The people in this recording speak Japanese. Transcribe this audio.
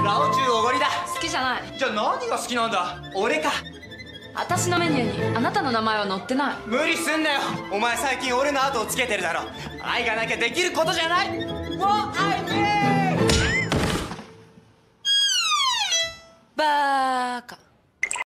ラオチュウおごりだ。 好きじゃない。 じゃあ何が好きなんだ？俺か。 私のメニューにあなたの名前は載ってない。 無理すんなよ。お前最近俺の後をつけてるだろ。愛がなきゃできることじゃない。What I mean